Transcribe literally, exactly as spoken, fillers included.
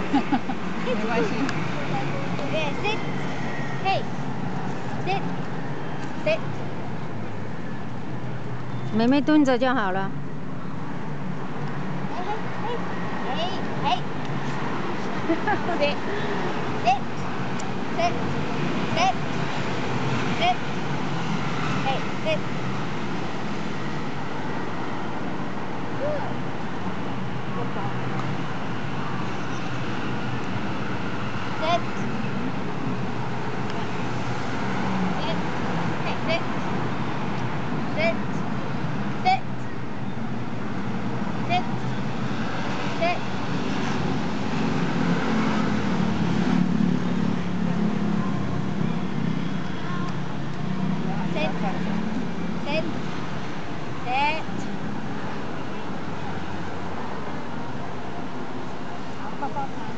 没关系。 对 sit hey sit sit 妹妹蹲着就好了。 嘿嘿嘿嘿 sit sit sit sit sit hey sit Sit. Sit. Hey, sit. Sit. Sit. Sit. Sit. Sit. Sit. Sit. 好，抱抱他。